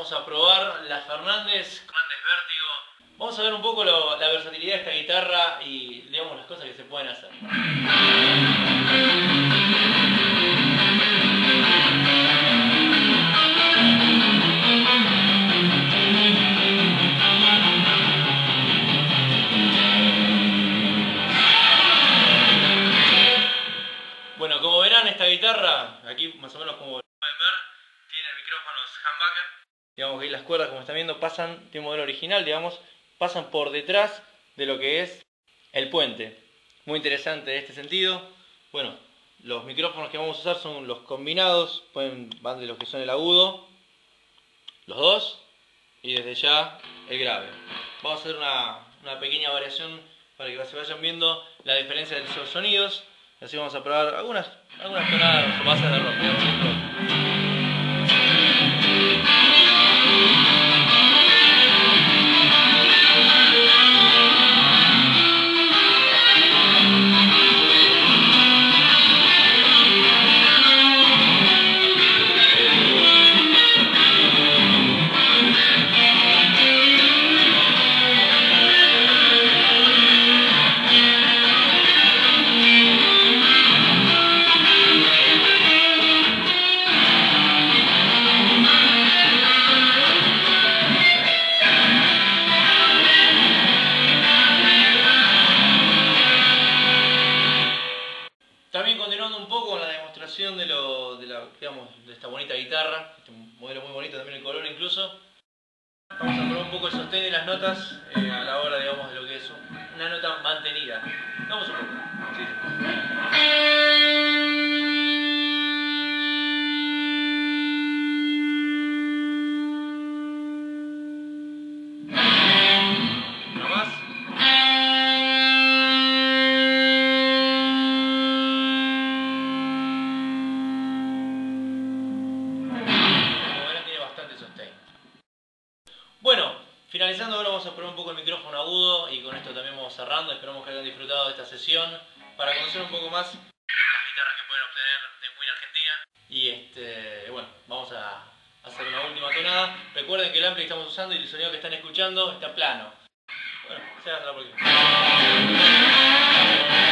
vamos a probar la Fernández Vértigo. Vamos a ver un poco la versatilidad de esta guitarra y digamos las cosas que se pueden hacer. Bueno, como verán, esta guitarra, aquí más o menos como pueden ver, tiene micrófonos humbucker. Digamos que ahí las cuerdas, como están viendo, pasan, tiene un modelo original, digamos, pasan por detrás de lo que es el puente. Muy interesante en este sentido. Bueno, los micrófonos que vamos a usar son los combinados, van de los que son el agudo, los dos, y desde ya el grave. Vamos a hacer una pequeña variación para que se vayan viendo la diferencia de esos sonidos. Así vamos a probar algunas tonadas o bases de rock. También continuando un poco con la demostración de esta bonita guitarra, este modelo muy bonito también el color incluso. Vamos a probar un poco el sostén de las notas a la hora, digamos, de lo que es una nota mantenida. Vamos un poco. Sí. Una más. Bueno, finalizando ahora vamos a probar un poco el micrófono agudo y con esto también vamos cerrando. Esperamos que hayan disfrutado de esta sesión para conocer un poco más las guitarras que pueden obtener de Win Argentina. Y bueno, vamos a hacer una última tonada. Recuerden que el ampli que estamos usando y el sonido que están escuchando está plano. Bueno, será hasta la próxima.